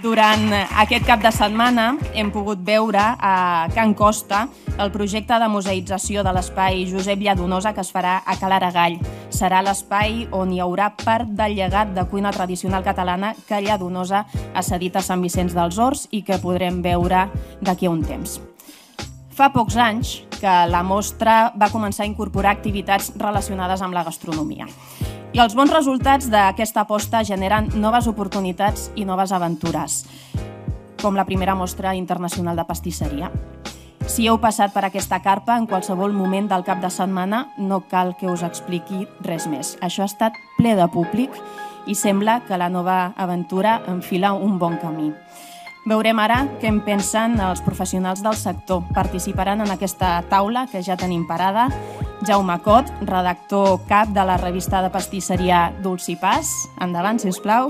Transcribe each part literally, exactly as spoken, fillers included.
Durant aquest cap de setmana hem pogut veure a Can Costa el projecte de museïtzació de l'espai Josep Lladonosa que es farà a Cal Aragall. Serà l'espai on hi haurà part del llegat de cuina tradicional catalana que Lladonosa ha cedit a Sant Vicenç dels Horts i que podrem veure d'aquí a un temps. Fa pocs anys que la mostra va començar a incorporar activitats relacionades amb la gastronomia. I els bons resultats d'aquesta aposta generen noves oportunitats i noves aventures, com la primera mostra internacional de pastisseria. Si heu passat per aquesta carpa en qualsevol moment del cap de setmana, no cal que us expliqui res més. Això ha estat ple de públic i sembla que la nova aventura enfila un bon camí. Veurem ara què en pensen els professionals del sector. Participaran en aquesta taula que ja tenim parada Jaume Cot, redactor cap de la revista de pastisseria Dulcipàs. Endavant, sisplau.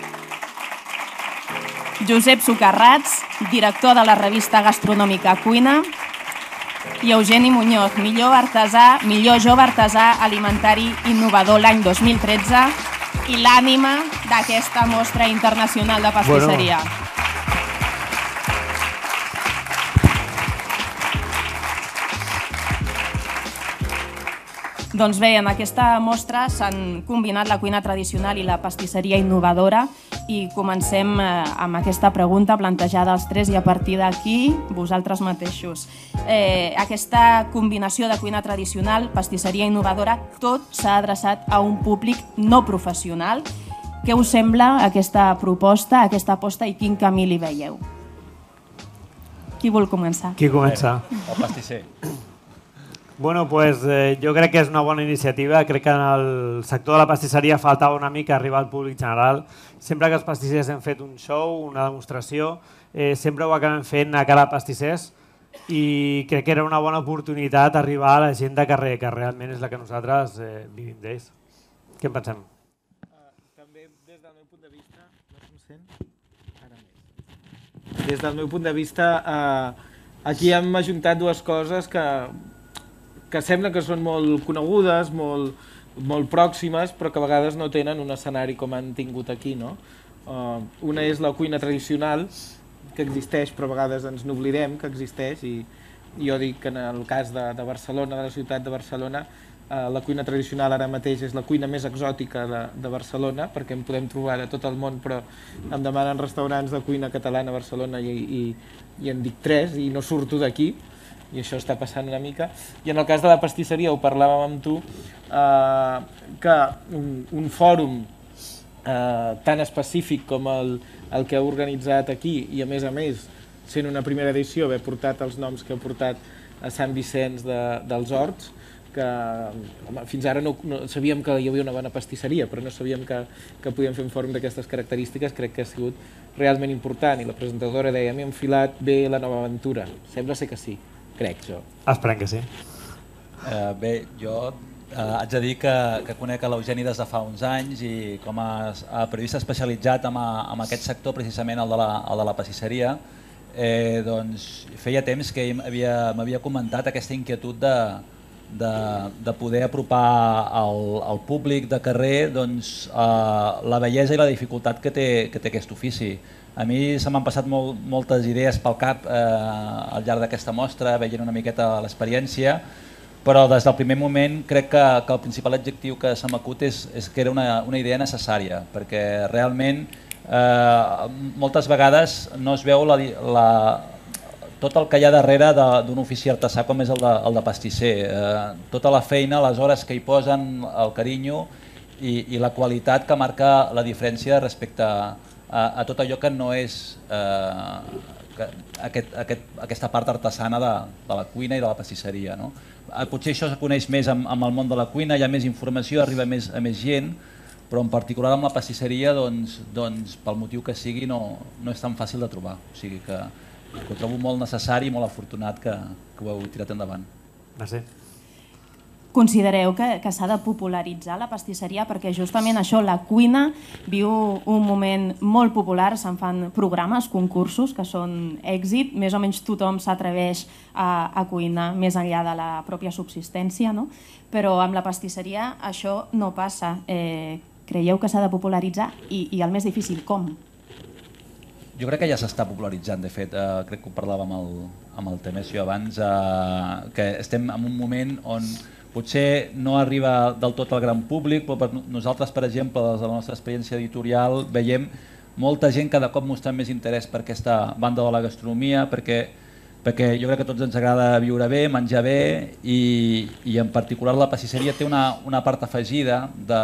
Josep Socarrats, director de la revista gastronòmica Cuina. I Eugeni Muñoz, millor artesà, millor jove artesà alimentari innovador l'any dos mil tretze i l'ànima d'aquesta mostra internacional de pastisseria. Bueno. Doncs bé, en aquesta mostra s'han combinat la cuina tradicional i la pastisseria innovadora i comencem amb aquesta pregunta plantejada als tres i a partir d'aquí vosaltres mateixos. Eh, aquesta combinació de cuina tradicional, pastisseria innovadora, tot s'ha adreçat a un públic no professional. Què us sembla aquesta proposta, aquesta aposta i quin camí li veieu? Qui vol començar? Qui comença? El pastisser. Bueno, pues eh, jo crec que és una bona iniciativa. Crec que en el sector de la pastisseria faltava una mica arribar al públic general. Sempre que els pastissers hem fet un show, una demostració, eh, sempre ho acabem fent a cara a pastissers i crec que era una bona oportunitat arribar a la gent de carrer, que realment és la que nosaltres eh, vivim d'ells. Què en pensem? Uh, també des del meu punt de vista... No se'm sent? Ara més. Des del meu punt de vista, uh, aquí hem ajuntat dues coses que... que sembla que són molt conegudes, molt, molt pròximes, però que a vegades no tenen un escenari com han tingut aquí. No? Uh, una és la cuina tradicional, que existeix, però a vegades ens n'oblidem que existeix, i jo dic que en el cas de, de Barcelona, de la ciutat de Barcelona, uh, la cuina tradicional ara mateix és la cuina més exòtica de, de Barcelona, perquè en podem trobar de tot el món, però em demanen restaurants de cuina catalana a Barcelona i, i, i en dic tres i no surto d'aquí, i això està passant una mica. I en el cas de la pastisseria, ho parlàvem amb tu, eh, que un, un fòrum eh, tan específic com el, el que heu organitzat aquí, i a més a més, sent una primera edició, haver portat els noms que heu portat a Sant Vicenç de, dels Horts, que home, fins ara no, no sabíem que hi havia una bona pastisseria, però no sabíem que, que podíem fer un fòrum d'aquestes característiques. Crec que ha sigut realment important, i la presentadora deia: m'he enfilat bé la nova aventura. Sembla ser que sí. Crec, jo. Esperem que sí. Uh, bé, jo uh, haig de dir que, que conec l'Eugeni des de fa uns anys i com a, a periodista especialitzat en, a, en aquest sector, precisament el de la, el de la pastisseria, eh, doncs feia temps que m'havia comentat aquesta inquietud de, de, de poder apropar al, al públic de carrer doncs, uh, la bellesa i la dificultat que té, que té aquest ofici. A mi se m'han passat molt, moltes idees pel cap eh, al llarg d'aquesta mostra, veient una miqueta l'experiència, però des del primer moment crec que, que el principal adjectiu que se m'acut és, és que era una, una idea necessària, perquè realment eh, moltes vegades no es veu la, la, tot el que hi ha darrere d'un ofici artesà com és el de, el de pastisser. Eh, tota la feina, les hores que hi posen, el carinyo i, i la qualitat que marca la diferència respecte a a, a tot allò que no és eh, que, aquest, aquest, aquesta part artesana de, de la cuina i de la pastisseria. No? Potser això es coneix més amb, amb el món de la cuina, hi ha més informació, arriba més, a més gent, però en particular amb la pastisseria, doncs, doncs, pel motiu que sigui, no, no és tan fàcil de trobar. O sigui que, que ho trobo molt necessari i molt afortunat que, que ho heu tirat endavant. Merci. Considereu que, que s'ha de popularitzar la pastisseria perquè justament això, la cuina viu un moment molt popular, se'n fan programes, concursos que són èxit, més o menys tothom s'atreveix a, a cuinar més enllà de la pròpia subsistència, no? Però amb la pastisseria això no passa. Eh, creieu que s'ha de popularitzar? I, i el més difícil, com? Jo crec que ja s'està popularitzant, de fet, eh, crec que ho parlava amb el, amb el Temesio abans, eh, que estem en un moment on potser no arriba del tot al gran públic, però per nosaltres, per exemple, des de la nostra experiència editorial, veiem molta gent cada cop mostrant més interès per aquesta banda de la gastronomia, perquè, perquè jo crec que a tots ens agrada viure bé, menjar bé, i, i en particular la pastisseria té una, una part afegida de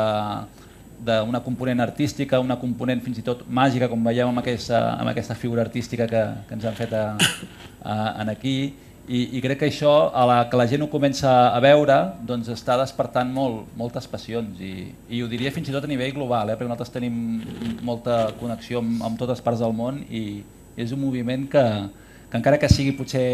d'una component artística, una component fins i tot màgica, com veiem amb aquesta, amb aquesta figura artística que, que ens han fet a, a, en aquí, i, i crec que això, a la que la gent ho comença a veure, doncs està despertant molt, moltes passions, i, i ho diria fins i tot a nivell global, eh? Perquè nosaltres tenim molta connexió amb, amb totes parts del món, i és un moviment que, que encara que sigui potser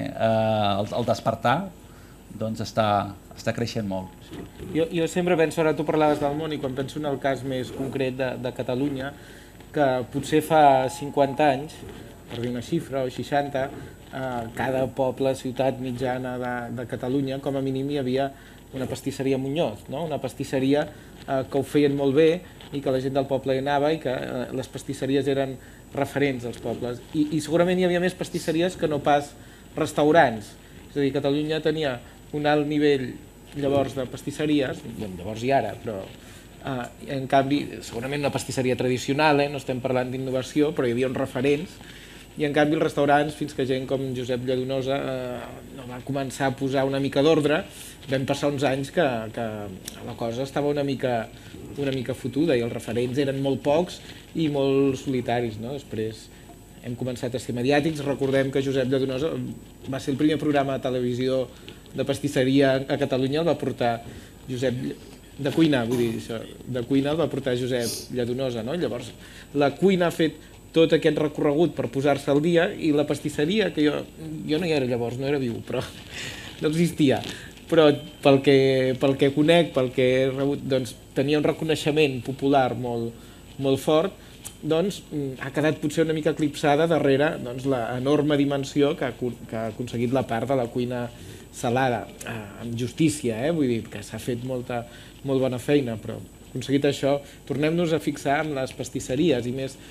eh, el, el despertar, doncs està, està creixent molt. Jo, jo sempre penso, ara tu parlaves del món, i quan penso en el cas més concret de, de Catalunya, que potser fa cinquanta anys, per dir una xifra, o seixanta, eh, cada poble, ciutat mitjana de, de Catalunya, com a mínim hi havia una pastisseria Muñoz, no? Una pastisseria eh, que ho feien molt bé i que la gent del poble hi anava, i que eh, les pastisseries eren referents als pobles. I, I segurament hi havia més pastisseries que no pas restaurants. És a dir, Catalunya tenia un alt nivell llavors de pastisseries, llavors i ara, però eh, en canvi, segurament una pastisseria tradicional, eh, no estem parlant d'innovació, però hi havia uns referents, i en canvi els restaurants, fins que gent com Josep Lladonosa eh, no va començar a posar una mica d'ordre, vam passar uns anys que, que la cosa estava una mica, una mica fotuda, i els referents eren molt pocs i molt solitaris, no? Després hem començat a ser mediàtics. Recordem que Josep Lladonosa va ser el primer programa de televisió de pastisseria a Catalunya, el va portar Josep, de cuina, vull dir, això, de cuina el va portar Josep Lladonosa, no? Llavors, la cuina ha fet tot aquest recorregut per posar-se al dia, i la pastisseria, que jo, jo no hi era llavors, no era viu, però no existia, però pel que, pel que conec, pel que he rebut, doncs tenia un reconeixement popular molt, molt fort, doncs ha quedat potser una mica eclipsada darrere doncs, l'enorme dimensió que ha, que ha aconseguit la part de la cuina salada, eh, amb justícia, eh? Vull dir que s'ha fet molta, molt bona feina, però aconseguit això, tornem-nos a fixar en les pastisseries, i més,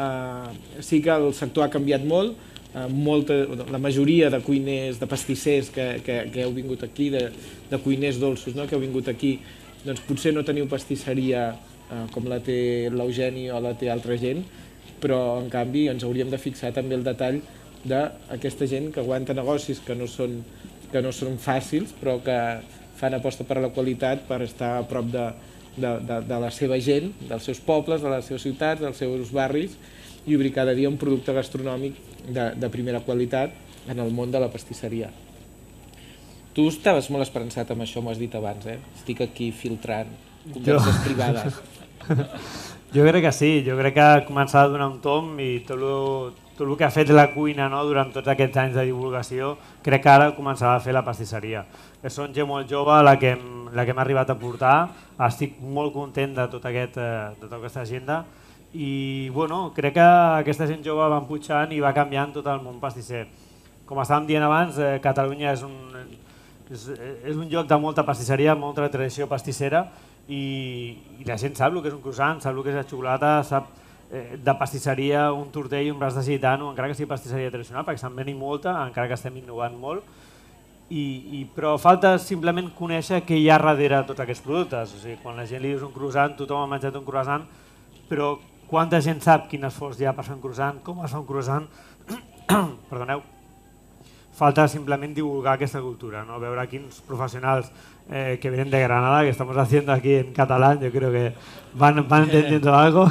eh, sí que el sector ha canviat molt, eh, molta, la majoria de cuiners, de pastissers que, que, que heu vingut aquí, de, de cuiners dolços, no? Que heu vingut aquí, doncs potser no teniu pastisseria eh, com la té l'Eugeni o la té altra gent, però en canvi ens hauríem de fixar també el detall d'aquesta gent que aguanta negocis que no són que no són fàcils, però que fan aposta per la qualitat, per estar a prop de, de, de, de la seva gent, dels seus pobles, de les seves ciutats, dels seus barris, i obrir cada dia un producte gastronòmic de, de primera qualitat en el món de la pastisseria. Tu estaves molt esperançat amb això, m'ho has dit abans, eh? Estic aquí filtrant converses jo... privades. Jo crec que sí, jo crec que ha començat a donar un tom, i tot el, tot el que ha fet la cuina, no, durant tots aquests anys de divulgació, crec que ara començarà a fer la pastisseria. Que són gent molt jove, la que hem, la que hem arribat a portar, estic molt content de, tot aquest, de tota aquesta agenda, i bueno, crec que aquesta gent jove va pujant i va canviant tot el món pastisser. Com estàvem dient abans, eh, Catalunya és un, és, és un lloc de molta pastisseria, molta tradició pastissera, i, i la gent sap el que és un croissant, sap el que és la xocolata, sap eh, de pastisseria un tortell i un braç de gitano, encara que sigui pastisseria tradicional, perquè se'n veni molta, encara que estem innovant molt, i, i, però falta simplement conèixer què hi ha darrere tots aquests productes. O sigui, quan la gent li dius un croissant, tothom ha menjat un croissant, però quanta gent sap quin esforç hi ha per fer un croissant, com es fa un croissant, perdoneu, falta simplement divulgar aquesta cultura, ¿no? Veure quins profesionals eh, que vienen de Granada, que estamos haciendo aquí en catalán, yo creo que van, van entendiendo algo.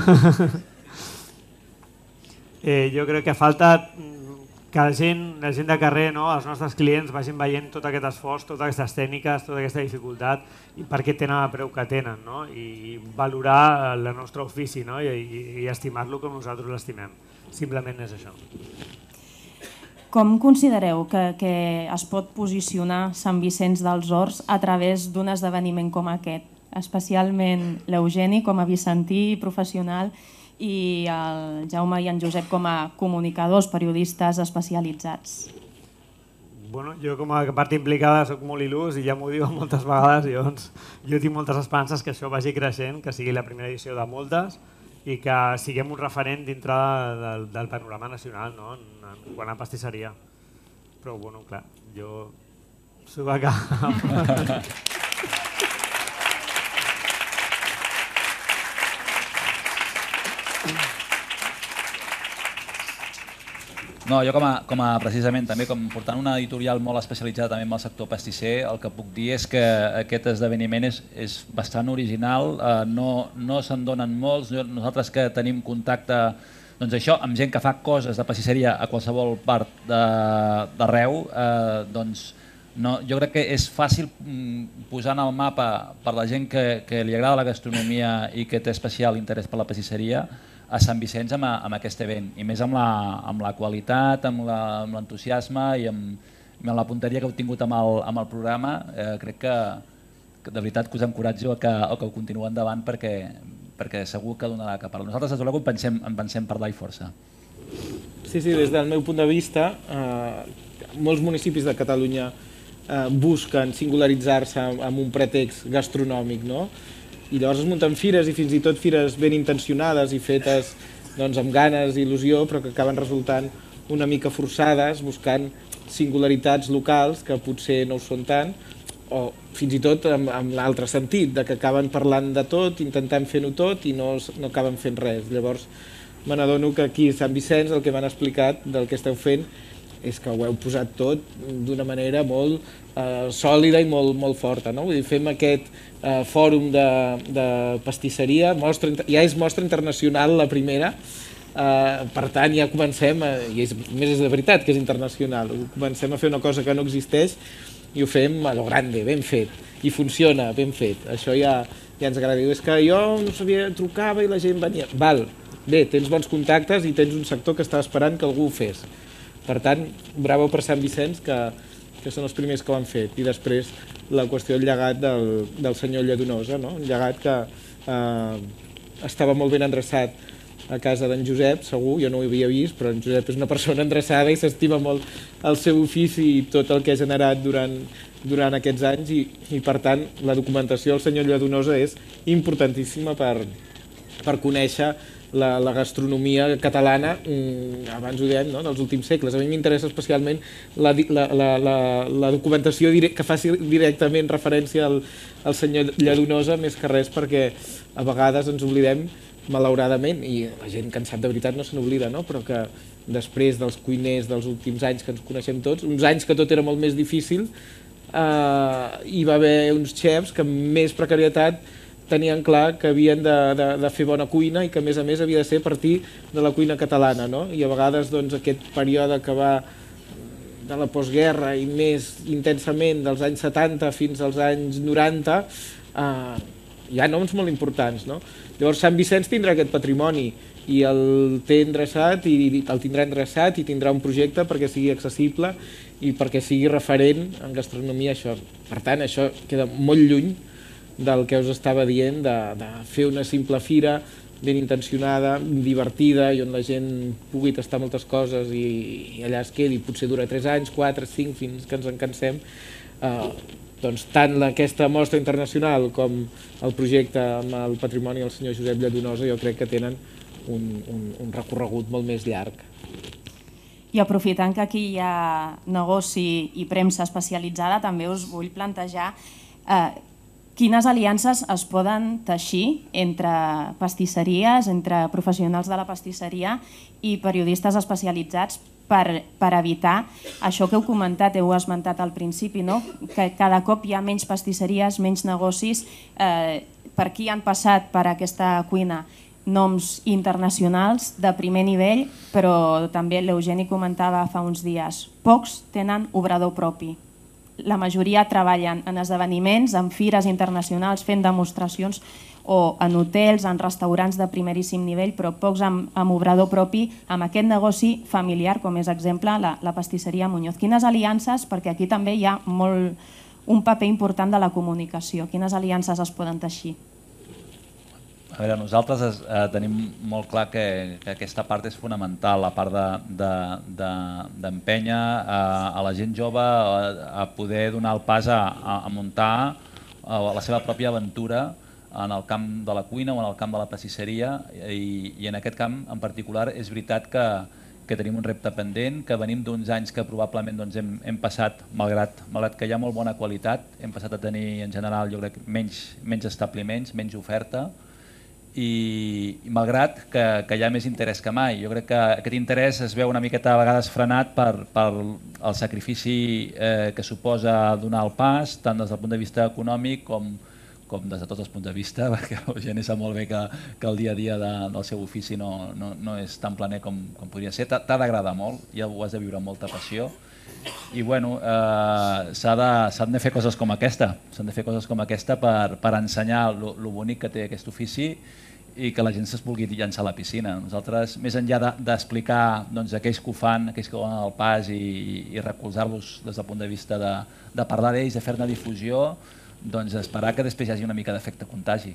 eh, jo crec que falta que la gent, la gent de carrer, no? Els nostres clients vagin veient tot aquest esforç, totes aquestes tècniques, tota aquesta dificultat, i per què tenen el preu que tenen, no? I valorar el nostre ofici, no? I, i, i estimar-lo com nosaltres l'estimem. Simplement és això. Com considereu que, que es pot posicionar Sant Vicenç dels Horts a través d'un esdeveniment com aquest? Especialment l'Eugeni com a vicentí professional i el Jaume i en Josep com a comunicadors, periodistes especialitzats. Bueno, jo com a part implicada soc molt il·lús i ja m'ho diuen moltes vegades, i doncs jo tinc moltes esperances que això vagi creixent, que sigui la primera edició de moltes, i que siguem un referent dintre del, del panorama nacional, no? en, en quant a pastisseria. Però, bueno, clar, jo soc a cap. No, jo com a, com a precisament també com portant una editorial molt especialitzada també en el sector pastisser, el que puc dir és que aquest esdeveniment és, és bastant original, eh, no, no se'n donen molts, nosaltres que tenim contacte doncs això, amb gent que fa coses de pastisseria a qualsevol part d'arreu, eh, doncs no, jo crec que és fàcil posar en el mapa per la gent que, que li agrada la gastronomia i que té especial interès per la pastisseria a Sant Vicenç amb, amb aquest event, i més amb la, amb la qualitat, amb l'entusiasme i amb, amb la punteria que heu tingut amb el, amb el programa. Eh, crec que, que de veritat que us encoratjo a que, a que ho continueu endavant perquè, perquè segur que donarà que parlar. Nosaltres des de l'Ego en pensem, en pensem parlar i força. Sí, sí, des del meu punt de vista, eh, molts municipis de Catalunya eh, busquen singularitzar-se amb un pretext gastronòmic, no? I llavors es munten fires i fins i tot fires ben intencionades i fetes doncs, amb ganes i il·lusió, però que acaben resultant una mica forçades, buscant singularitats locals que potser no ho són tant, o fins i tot amb, amb l'altre sentit, de que acaben parlant de tot, intentant fer-ho tot i no, no acaben fent res. Llavors me n'adono que aquí a Sant Vicenç el que m'han explicat del que esteu fent és que ho heu posat tot d'una manera molt eh, sòlida i molt, molt forta, no? Vull dir, fem aquest eh, fòrum de, de pastisseria, mostra, ja és mostra internacional la primera, eh, per tant ja comencem, a, i és, més és de veritat que és internacional, comencem a fer una cosa que no existeix i ho fem a lo grande, ben fet, i funciona, ben fet, això ja, ja ens agrada. És que jo no sabia, trucava i la gent venia, val, bé, tens bons contactes i tens un sector que està esperant que algú ho fes. Per tant, bravo per Sant Vicenç, que, que són els primers que ho han fet. I després la qüestió del llegat del, del senyor Lladonosa, no? Un llegat que eh, estava molt ben endreçat a casa d'en Josep, segur, jo no ho havia vist, però en Josep és una persona endreçada i s'estima molt el seu ofici i tot el que ha generat durant, durant aquests anys i, i per tant la documentació del senyor Lladonosa és importantíssima per, per conèixer La, la gastronomia catalana, abans ho dèiem, no? Dels últims segles. A mi m'interessa especialment la, la, la, la, la documentació que faci directament referència al, al senyor Lladonosa, més que res perquè a vegades ens oblidem, malauradament, i la gent que en sap de veritat no se n'oblida, no? Però que després dels cuiners dels últims anys que ens coneixem tots, uns anys que tot era molt més difícil, eh, hi va haver uns xefs que amb més precarietat tenien clar que havien de, de, de fer bona cuina i que a més a més havia de ser a partir de la cuina catalana, no? I a vegades doncs, aquest període que va de la postguerra i més intensament dels anys setanta fins als anys noranta eh, hi ha noms molt importants, no? Llavors Sant Vicenç tindrà aquest patrimoni i el té endreçat i el tindrà endreçat i tindrà un projecte perquè sigui accessible i perquè sigui referent en gastronomia. Això. Per tant, això queda molt lluny del que us estava dient, de, de fer una simple fira ben intencionada, divertida, i on la gent pugui tastar moltes coses i, i allà es quedi, potser dura tres anys, quatre, cinc, fins que ens en cansem. Eh, doncs tant aquesta mostra internacional com el projecte amb el patrimoni del senyor Josep Lladonosa jo crec que tenen un, un, un recorregut molt més llarg. I aprofitant que aquí hi ha negoci i premsa especialitzada, també us vull plantejar eh, quines aliances es poden teixir entre pastisseries, entre professionals de la pastisseria i periodistes especialitzats per, per evitar això que heu comentat, heu esmentat al principi, no? Que cada cop hi ha menys pastisseries, menys negocis. Eh, per aquí han passat per aquesta cuina noms internacionals de primer nivell, però també l'Eugeni comentava fa uns dies, pocs tenen obrador propi. La majoria treballen en esdeveniments, en fires internacionals, fent demostracions o en hotels, en restaurants de primeríssim nivell, però pocs amb, amb obrador propi, amb aquest negoci familiar, com és exemple la, la pastisseria Muñoz. Quines aliances, perquè aquí també hi ha molt, un paper important de la comunicació, quines aliances es poden teixir? A veure, nosaltres es, eh, tenim molt clar que, que aquesta part és fonamental, la part d'empènyer de, de, a, a la gent jove a, a poder donar el pas a, a, a muntar a la seva pròpia aventura en el camp de la cuina o en el camp de la pastisseria i, i en aquest camp en particular és veritat que, que tenim un repte pendent, que venim d'uns anys que probablement doncs, hem, hem passat, malgrat, malgrat que hi ha molt bona qualitat, hem passat a tenir en general jo crec menys, menys establiments, menys oferta i, i malgrat que, que hi ha més interès que mai. Jo crec que aquest interès es veu una miqueta a vegades frenat per, per el sacrifici eh, que suposa donar el pas, tant des del punt de vista econòmic com com des de tots els punts de vista, perquè Eugeni sap molt bé que, que el dia a dia de, del seu ofici no, no, no és tan planer com, com podria ser. T'ha d'agradar molt, ja ho has de viure amb molta passió i bueno, eh, s'han de fer coses com aquesta, s'han de fer coses com aquesta per, per ensenyar lo, lo bonic que té aquest ofici i que la gent es vulgui llançar a la piscina. Nosaltres, més enllà d'explicar de, doncs, aquells que ho fan, aquells que donen el pas i, i recolzar-los des del punt de vista de, de parlar d'ells, de fer-ne difusió, doncs esperar que després hi hagi una mica d'efecte contagi.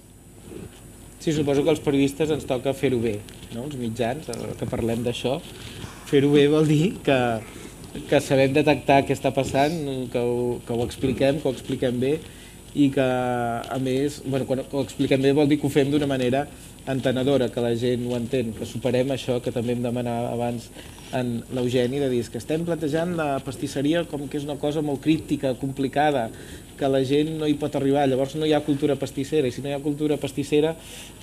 Sí, suposo que els periodistes ens toca fer-ho bé, no? Els mitjans, que parlem d'això. Fer-ho bé vol dir que, que sabem detectar què està passant, que ho, que ho expliquem, que ho expliquem bé i que, a més, bueno, quan ho expliquem bé vol dir que ho fem d'una manera entenedora, que la gent ho entén, que superem això que també em demanava abans en l'Eugeni, de dir que estem plantejant la pastisseria com que és una cosa molt críptica, complicada, que la gent no hi pot arribar, llavors no hi ha cultura pastissera, i si no hi ha cultura pastissera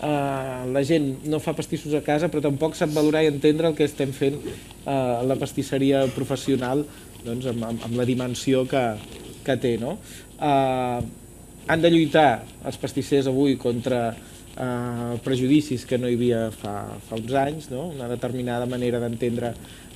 eh, la gent no fa pastissos a casa però tampoc sap valorar i entendre el que estem fent a eh, la pastisseria professional doncs, amb, amb, amb la dimensió que, que té. No? Eh, han de lluitar els pastissers avui contra eh, prejudicis que no hi havia fa, fa uns anys, no? Una determinada manera d'entendre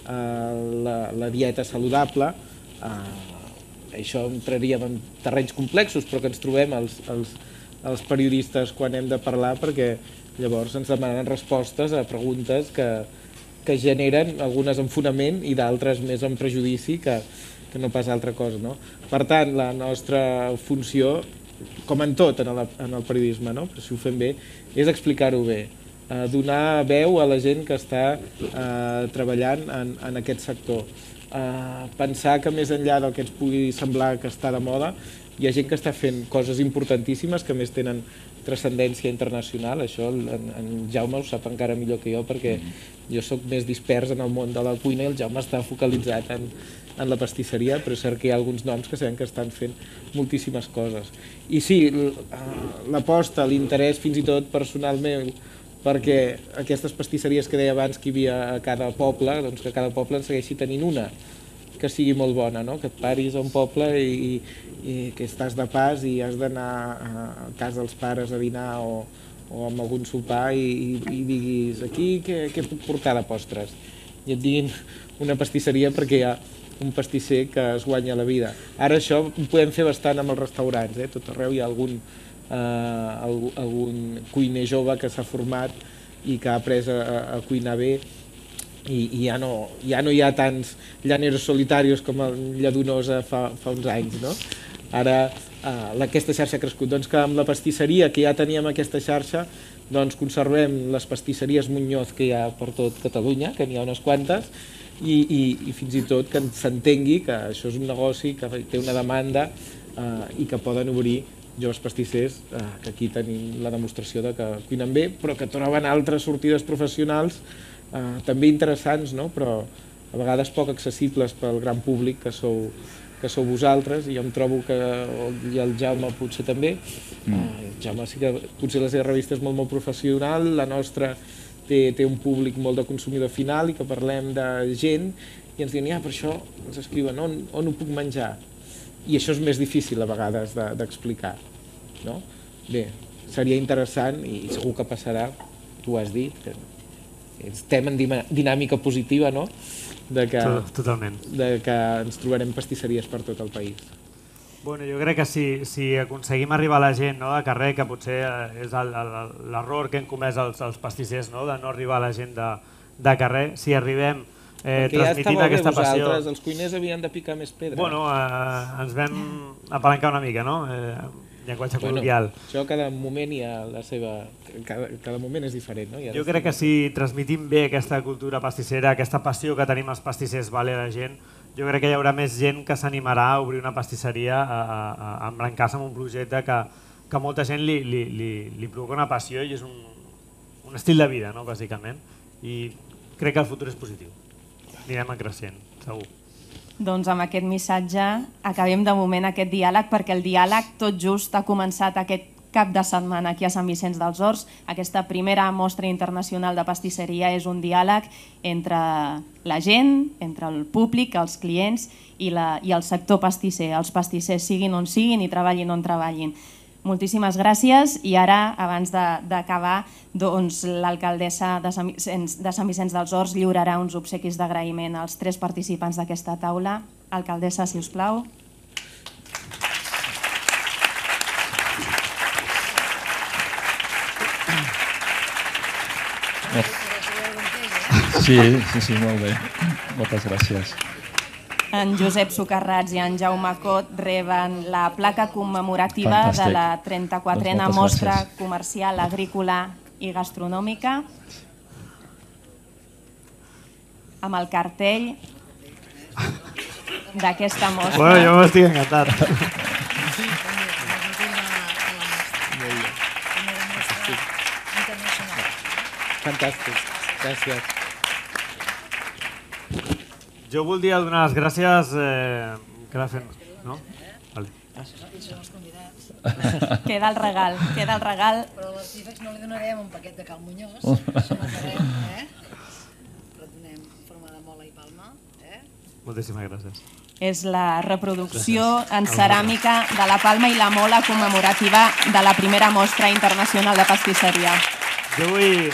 eh, la, la dieta saludable. Eh, Això entraríem en terrenys complexos, però que ens trobem els, els, els periodistes quan hem de parlar, perquè llavors ens demanen respostes a preguntes que, que generen algunes en fonament i d'altres més en prejudici que, que no pas altra cosa. No? Per tant, la nostra funció, com en tot en el, en el periodisme, no? Però si ho fem bé, és explicar-ho bé, eh, donar veu a la gent que està eh, treballant en, en aquest sector. Uh, pensar que més enllà del que ens pugui semblar que està de moda, hi ha gent que està fent coses importantíssimes que més tenen transcendència internacional. Això en, en Jaume ho sap encara millor que jo, perquè jo sóc més dispers en el món de la cuina i el Jaume està focalitzat en, en la pastisseria, però és cert que hi ha alguns noms que sabem que estan fent moltíssimes coses. I sí, l'aposta, l'interès fins i tot personal meu, perquè aquestes pastisseries que deia abans que hi havia a cada poble, doncs que cada poble en segueixi tenint una que sigui molt bona, no? Que et paris a un poble i, i que estàs de pas i has d'anar a casa dels pares a dinar o, o amb algun sopar i, i, i diguis aquí què, què puc portar de postres? I et diguin una pastisseria perquè hi ha un pastisser que es guanya la vida. Ara això ho podem fer bastant amb els restaurants, eh? Tot arreu hi ha algun Uh, algun cuiner jove que s'ha format i que ha après a, a cuinar bé i, i ja, no, ja no hi ha tants llaneros solitarios com el Lladonosa fa, fa uns anys, no? Ara uh, aquesta xarxa ha crescut, doncs que amb la pastisseria que ja teníem aquesta xarxa doncs conservem les pastisseries Muñoz que hi ha per tot Catalunya, que n'hi ha unes quantes i, i, i fins i tot que s'entengui que això és un negoci que té una demanda uh, i que poden obrir joves pastissers, eh, que aquí tenim la demostració de que cuinen bé, però que troben altres sortides professionals eh, també interessants, no? Però a vegades poc accessibles pel gran públic que sou, que sou vosaltres, i jo em trobo que, i el Jaume potser també, mm. eh, el Jaume sí que potser la seva revista és molt, molt professional, la nostra té, té un públic molt de consumidor final i que parlem de gent i ens diuen, ja, per això ens escriuen, on, on ho puc menjar? I això és més difícil a vegades d'explicar, no? Bé, seria interessant i segur que passarà, tu has dit, que estem en dinàmica positiva, no? De que, Totalment. De que ens trobarem pastisseries per tot el país. Bueno, jo crec que si, si aconseguim arribar a la gent, no, de carrer, que potser és l'error que hem comès els, els pastissers, no, de no arribar a la gent de, de carrer, si arribem Eh, Perquè ja estava bé aquesta vosaltres, passió... els cuiners havien de picar més pedra. Bueno, eh, ens vam apalancar una mica, no? Eh, llenguatge bueno, col·loquial. Això cada moment hi ha la seva... Cada, cada moment és diferent, no? Jo crec que si transmitim bé aquesta cultura pastissera, aquesta passió que tenim els pastissers, vale, la gent, jo crec que hi haurà més gent que s'animarà a obrir una pastisseria, a, a, a embrancar-se en un projecte que, que a molta gent li, li, li, li provoca una passió i és un, un estil de vida, no, bàsicament. I crec que el futur és positiu. Anirem en creixent, segur. Doncs amb aquest missatge acabem de moment aquest diàleg, perquè el diàleg tot just ha començat aquest cap de setmana aquí a Sant Vicenç dels Horts. Aquesta primera mostra internacional de pastisseria és un diàleg entre la gent, entre el públic, els clients i, la, i el sector pastisser. Els pastissers siguin on siguin i treballin on treballin. Moltíssimes gràcies i ara, abans d'acabar, doncs, l'alcaldessa de Sant Vicenç, de Sant Vicenç dels Horts lliurarà uns obsequis d'agraïment als tres participants d'aquesta taula. Alcaldessa, si us plau. Sí, sí, sí, molt bé. Moltes gràcies. En Josep Socarrats i en Jaume Cot reben la placa commemorativa Fantàstic. De la trenta-quatrena doncs mostra gràcies. Comercial, agrícola i gastronòmica amb el cartell d'aquesta mostra. Bueno, jo m'estic encantat. Fantàstic, gràcies. Jo voldria donar les gràcies... Eh, què l'ha fet? No? Vale. Queda el regal, queda el regal. Però a les tífex no li donarem un paquet de Cal Muñoz, això m'acarem, eh? Però donem en forma de mola i palma, eh? Moltíssimes gràcies. És la reproducció en ceràmica de la palma i la mola commemorativa de la primera mostra internacional de pastisseria. Jo vull...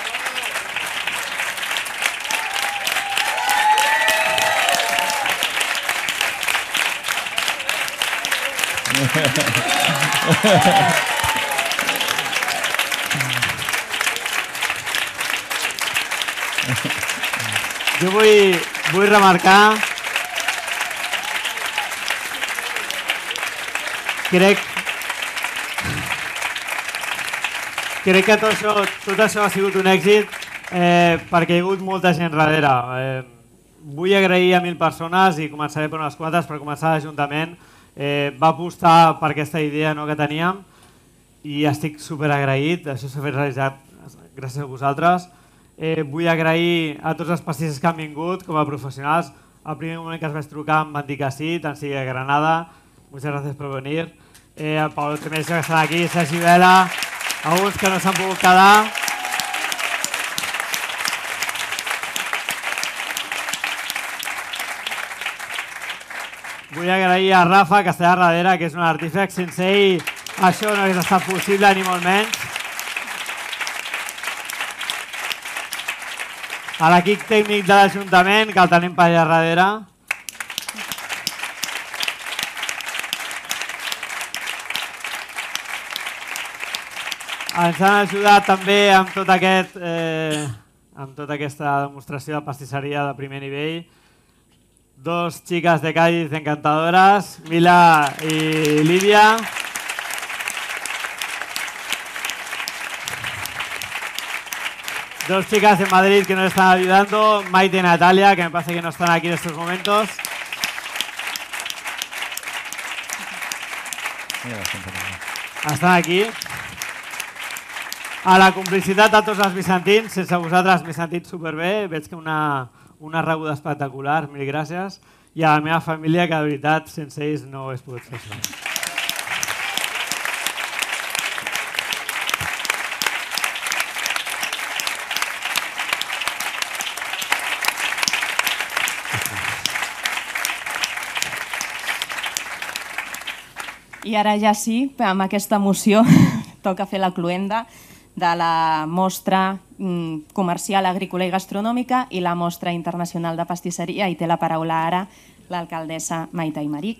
Jo vull, vull remarcar crec crec que tot això, tot això ha sigut un èxit eh, perquè hi ha hagut molta gent darrere. Eh, vull agrair a mil persones i començaré per unes quantes. Per començar, l'Ajuntament eh, va apostar per aquesta idea, no, que teníem i estic superagraït. Això s'ha fet realitzat gràcies a vosaltres. Eh, vull agrair a tots els pastissers que han vingut com a professionals. Al primer moment que es vaig trucar em van dir que sí, tant sigui a Granada. Muchas gracias por venir. Eh, a Pablo Temesio, que estan aquí, Sergi Vela, alguns que no s'han pogut quedar. Vull agrair a Rafa, que està allà darrere, que és un artífex. Sense ell això no hauria estat possible, ni molt menys. A l'equip tècnic de l'Ajuntament, que el tenim per allà darrere. Ens han ajudat també amb, tot aquest, eh, amb tota aquesta demostració de pastisseria de primer nivell. Dos chicas de Cádiz encantadoras, Mila y Lidia. Dos chicas de Madrid que nos están ayudando, Maite y Natalia, que me parece que no están aquí en estos momentos. Estan aquí. A la complicitat de tots els vicentins, sense vosaltres m'he sentit superbé, veig que una, una rebuda espectacular, mil gràcies. I a la meva família, que de veritat, sense ells no ho hagués pogut fer això. I ara ja sí, amb aquesta emoció, toca fer la cloenda de la mostra comercial, agrícola i gastronòmica i la mostra internacional de pastisseria. I té la paraula ara l'alcaldessa Maite Aymerich.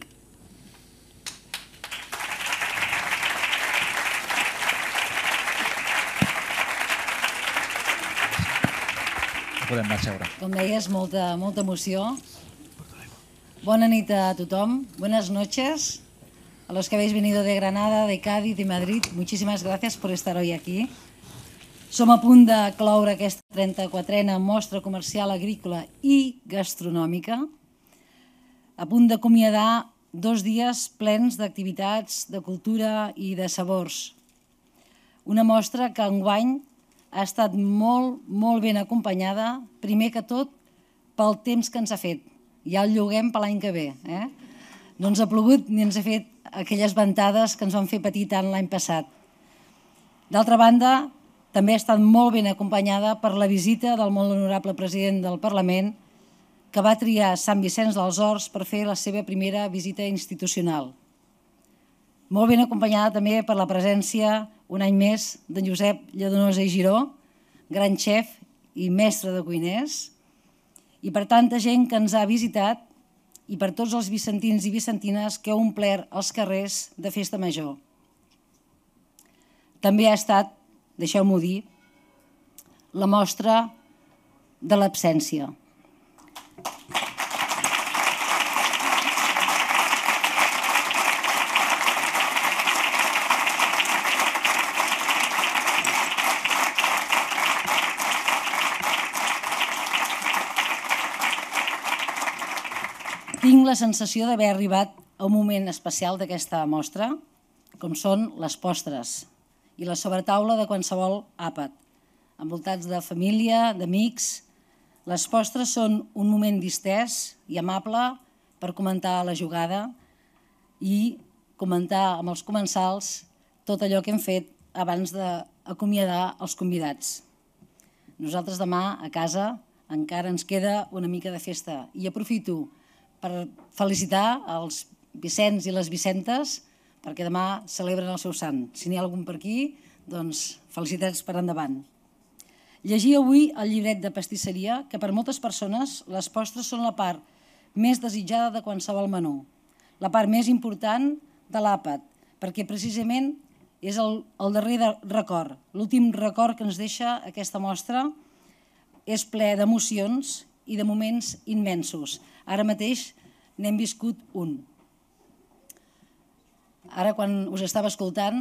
Podem anar a seure. Com deies, molta, molta emoció. Bona nit a tothom. Buenas noches. A los que habéis venido de Granada, de Cádiz, de Madrid, muchísimas gracias por estar hoy aquí. Som a punt de cloure aquesta trenta-quatrena mostra comercial, agrícola i gastronòmica, a punt d'acomiadar dos dies plens d'activitats, de cultura i de sabors. Una mostra que enguany ha estat molt, molt ben acompanyada, primer que tot pel temps que ens ha fet. Ja el lloguem per l'any que ve. Eh? No ens ha plogut ni ens ha fet aquelles ventades que ens van fer patir tant l'any passat. D'altra banda, també ha estat molt ben acompanyada per la visita del molt honorable president del Parlament, que va triar Sant Vicenç dels Horts per fer la seva primera visita institucional. Molt ben acompanyada també per la presència, un any més, d'en Josep Lladonosa i Giró, gran xef i mestre de cuiners, i per tanta gent que ens ha visitat i per tots els vicentins i vicentines que heu omplert els carrers de Festa Major. També ha estat, deixeu-m'ho dir, la mostra de l'absència. Tinc la sensació d'haver arribat a un moment especial d'aquesta mostra, com són les postres i la sobretaula de qualsevol àpat, envoltats de família, d'amics. Les postres són un moment distès i amable per comentar la jugada i comentar amb els comensals tot allò que hem fet abans d'acomiadar els convidats. Nosaltres demà a casa encara ens queda una mica de festa i aprofito per felicitar els Vicenç i les Vicentes perquè demà celebren el seu sant. Si n'hi ha algun per aquí, doncs felicitats per endavant. Llegia avui el llibret de pastisseria que per moltes persones les postres són la part més desitjada de qualsevol menú, la part més important de l'àpat, perquè precisament és el, el darrer record, l'últim record que ens deixa aquesta mostra és ple d'emocions i de moments immensos. Ara mateix n'hem viscut un. Ara, quan us estava escoltant,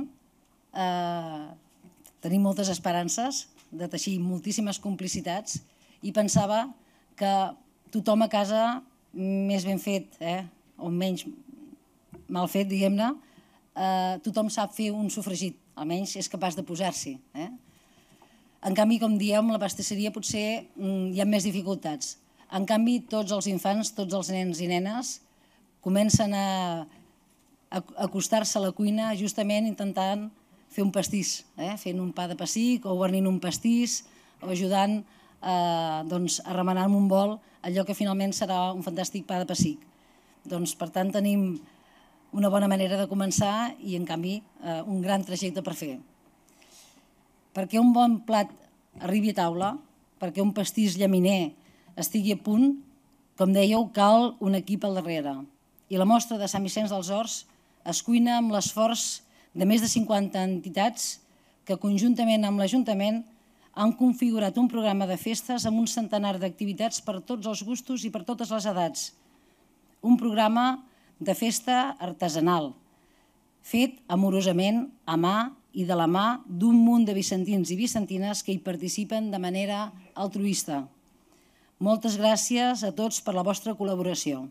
eh, tenim moltes esperances de teixir moltíssimes complicitats i pensava que tothom a casa més ben fet, eh, o menys mal fet, diguem-ne, eh, tothom sap fer un sofregit, almenys és capaç de posar-s'hi. Eh? En canvi, com diem, la pastisseria potser hi ha més dificultats. En canvi, tots els infants, tots els nens i nenes comencen a acostar-se a la cuina justament intentant fer un pastís, eh? fent un pa de pessic o guarnint un pastís o ajudant eh, doncs, a remenar amb un bol allò que finalment serà un fantàstic pa de pessic. Doncs, per tant, tenim una bona manera de començar i, en canvi, eh, un gran trajecte per fer. Perquè un bon plat arribi a taula, perquè un pastís llaminer estigui a punt, com dèieu, cal un equip al darrere. I la mostra de Sant Vicenç dels Horts es cuina amb l'esforç de més de cinquanta entitats que conjuntament amb l'Ajuntament han configurat un programa de festes amb un centenar d'activitats per tots els gustos i per totes les edats. Un programa de festa artesanal, fet amorosament a mà i de la mà d'un munt de vicentins i vicentines que hi participen de manera altruista. Moltes gràcies a tots per la vostra col·laboració.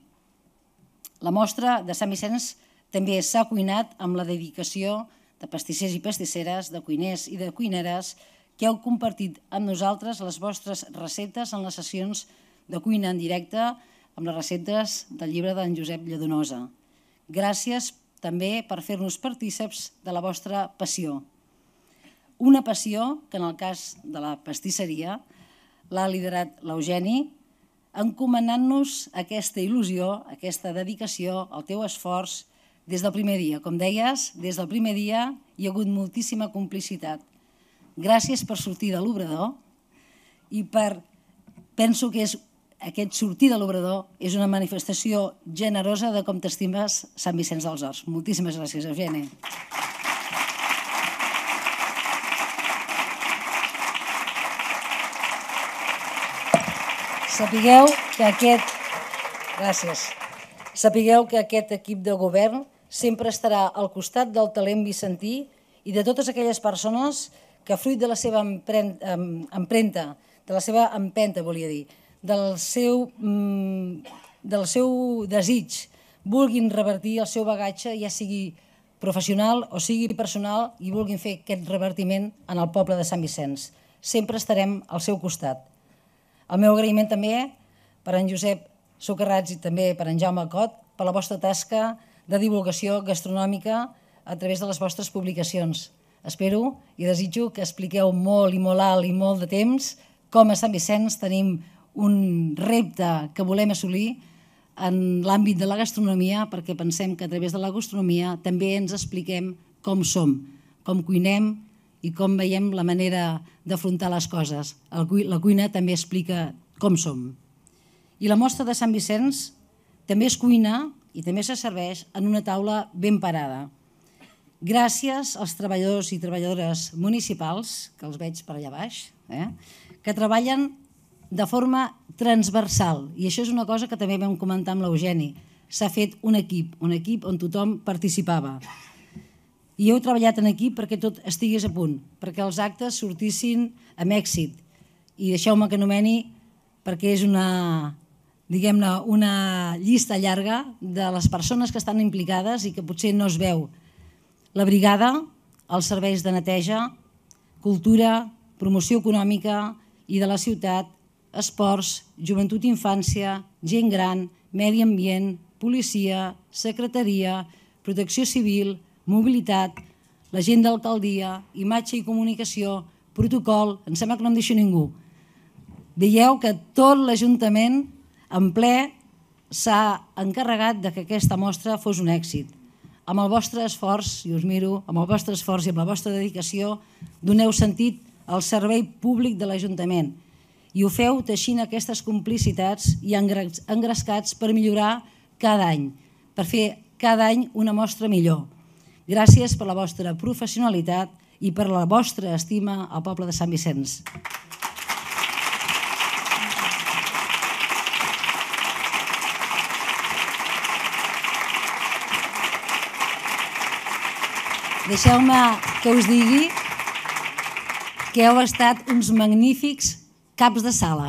La mostra de Sant Vicenç també s'ha cuinat amb la dedicació de pastissers i pastisseres, de cuiners i de cuineres que heu compartit amb nosaltres les vostres receptes en les sessions de cuina en directe amb les receptes del llibre d'en Josep Lladonosa. Gràcies també per fer-nos partíceps de la vostra passió. Una passió que en el cas de la pastisseria l'ha liderat l'Eugeni, encomanant-nos aquesta il·lusió, aquesta dedicació, el teu esforç des del primer dia. Com deies, des del primer dia hi ha hagut moltíssima complicitat. Gràcies per sortir de l'obrador i per, penso que és aquest sortir de l'obrador és una manifestació generosa de com t'estimes Sant Vicenç dels Horts. Moltíssimes gràcies, Eugeni. Sapigueu que aquest... Gràcies. Sapigueu que aquest equip de govern sempre estarà al costat del talent vicentí i de totes aquelles persones que, fruit de la seva empremta, de la seva empenta, volia dir, del seu, del seu desig vulguin revertir el seu bagatge, ja sigui professional o sigui personal, i vulguin fer aquest revertiment en el poble de Sant Vicenç. Sempre estarem al seu costat. El meu agraïment també per en Josep Socarrats i també per en Jaume Cot per la vostra tasca de divulgació gastronòmica a través de les vostres publicacions. Espero i desitjo que expliqueu molt i molt alt i molt de temps com a Sant Vicenç tenim un repte que volem assolir en l'àmbit de la gastronomia, perquè pensem que a través de la gastronomia també ens expliquem com som, com cuinem i com veiem la manera d'afrontar les coses. La cuina també explica com som. I la mostra de Sant Vicenç també es cuina i també se serveix en una taula ben parada. Gràcies als treballadors i treballadores municipals, que els veig per allà baix, eh, que treballen de forma transversal. I això és una cosa que també vam comentar amb l'Eugeni. S'ha fet un equip, un equip on tothom participava. I heu treballat en equip perquè tot estigués a punt, perquè els actes sortissin amb èxit. I deixeu-me que anomeni, perquè és una, diguem-ne, una llista llarga de les persones que estan implicades i que potser no es veu. La brigada, els serveis de neteja, cultura, promoció econòmica i de la ciutat, esports, joventut i infància, gent gran, medi ambient, policia, secretaria, protecció civil, mobilitat, la gent d'alcaldia, imatge i comunicació, protocol, em sembla que no em deixo ningú. Veieu que tot l'Ajuntament en ple s'ha encarregat que aquesta mostra fos un èxit. Amb el vostre esforç, i us miro, amb el vostre esforç i amb la vostra dedicació, doneu sentit al servei públic de l'Ajuntament i ho feu teixint aquestes complicitats i engrescats per millorar cada any, per fer cada any una mostra millor. Gràcies per la vostra professionalitat i per la vostra estima al poble de Sant Vicenç. Deixeu-me que us digui que heu estat uns magnífics caps de sala.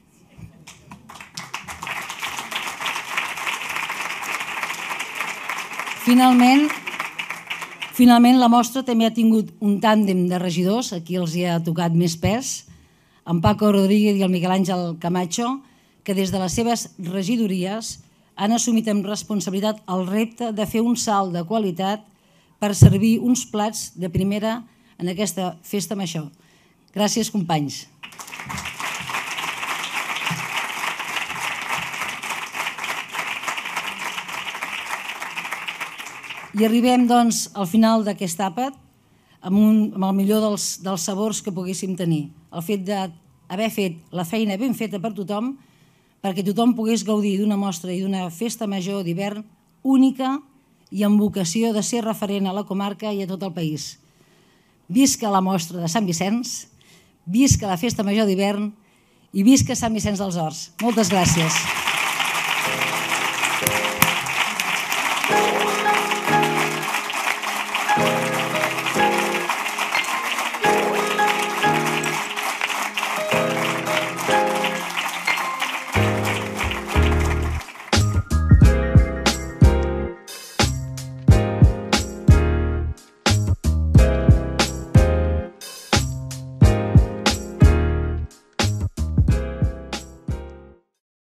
Finalment, finalment la mostra també ha tingut un tàndem de regidors, aquí els hi ha tocat més pes, en Paco Rodríguez i el Miguel Àngel Camacho, que des de les seves regidories han assumit amb responsabilitat el repte de fer un salt de qualitat per servir uns plats de primera en aquesta festa major. Gràcies, companys. I arribem, doncs, al final d'aquest àpat amb, un, amb el millor dels, dels sabors que poguéssim tenir. El fet d'haver fet la feina ben feta per tothom, perquè tothom pogués gaudir d'una mostra i d'una festa major d'hivern única i amb vocació de ser referent a la comarca i a tot el país. Visca la mostra de Sant Vicenç, visca la festa major d'hivern i visca Sant Vicenç dels Horts. Moltes gràcies.